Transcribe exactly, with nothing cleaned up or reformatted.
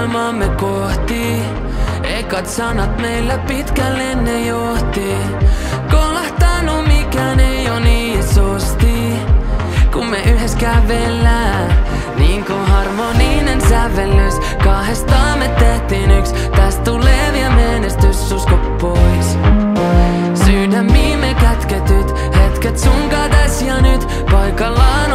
maailmaamme kohti. Ekat sanat meillä pitkälle ne johti. Kolahtanut mikään ei oo niin isosti, kun me yhdessä kävellään. Niin kuin harmoninen sävellys, kahdestaan me tehtiin yks. Tästä tulee vielä menestys, usko pois. Sydämiin me kätketyt hetket sunkaan tässä ja nyt paikallaan.